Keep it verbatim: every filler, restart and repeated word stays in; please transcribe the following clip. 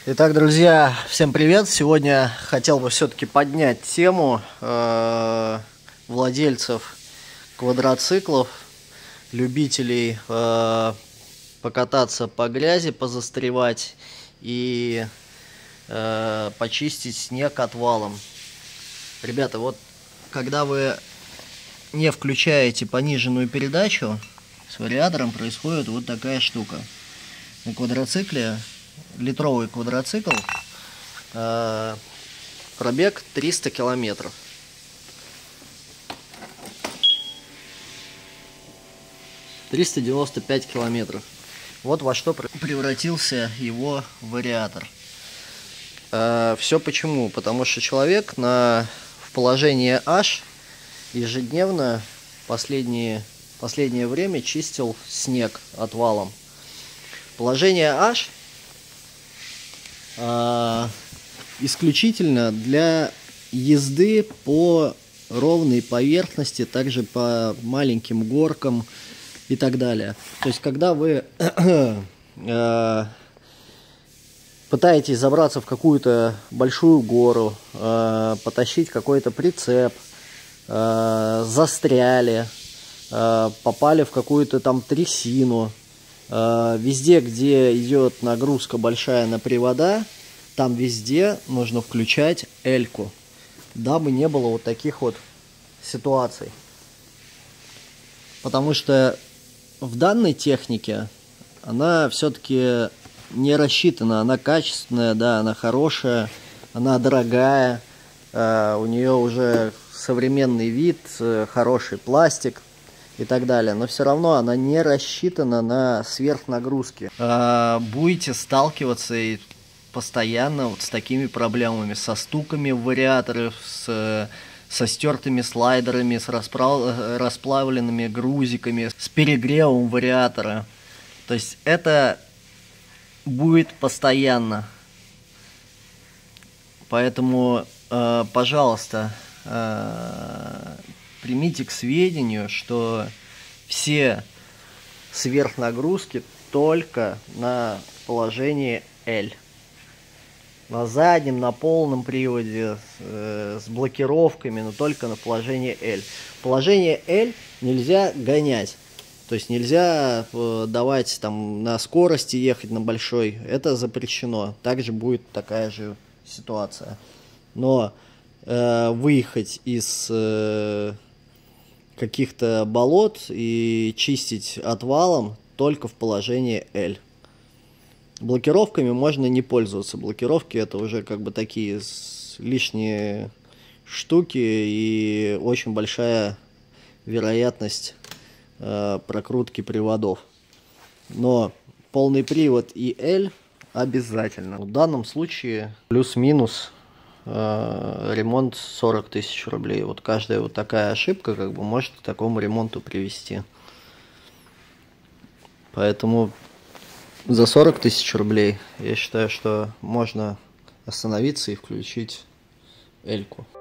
Итак, друзья, всем привет! Сегодня хотел бы все-таки поднять тему э, владельцев квадроциклов, любителей э, покататься по грязи, позастревать и э, почистить снег отвалом. Ребята, вот когда вы не включаете пониженную передачу, с вариатором происходит вот такая штука. На квадроцикле, литровый квадроцикл, э, пробег триста километров. триста девяносто пять километров. Вот во что превратился его вариатор. Э, все почему? Потому что человек на, в положении H ежедневно последние, последнее время чистил снег отвалом. Положение H э, исключительно для езды по ровной поверхности, также по маленьким горкам и так далее. То есть, когда вы э, пытаетесь забраться в какую-то большую гору, э, потащить какой-то прицеп, э, застряли, э, попали в какую-то там трясину, везде, где идет нагрузка большая на привода, там везде нужно включать эльку, дабы не было вот таких вот ситуаций. Потому что в данной технике она все-таки не рассчитана, она качественная, да, она хорошая, она дорогая, у нее уже современный вид, хороший пластик и так далее, но все равно она не рассчитана на сверхнагрузки. А, будете сталкиваться и постоянно вот с такими проблемами, со стуками в вариаторы, с, со стертыми слайдерами, с расправ, расплавленными грузиками, с перегревом вариатора. То есть это будет постоянно. Поэтому, э, пожалуйста, э, примите к сведению, что все сверхнагрузки только на положении L. На заднем, на полном приводе, э, с блокировками, но только на положении L. Положение L нельзя гонять. То есть нельзя э, давать там на скорости ехать на большой. Это запрещено. Также будет такая же ситуация. Но э, выехать из э, каких-то болот и чистить отвалом только в положении L. Блокировками можно не пользоваться. Блокировки это уже как бы такие лишние штуки и очень большая вероятность э, прокрутки приводов. Но полный привод и L обязательно. В данном случае плюс-минус ремонт сорок тысяч рублей. Вот каждая вот такая ошибка как бы может к такому ремонту привести. Поэтому за сорок тысяч рублей я считаю, что можно остановиться и включить эльку.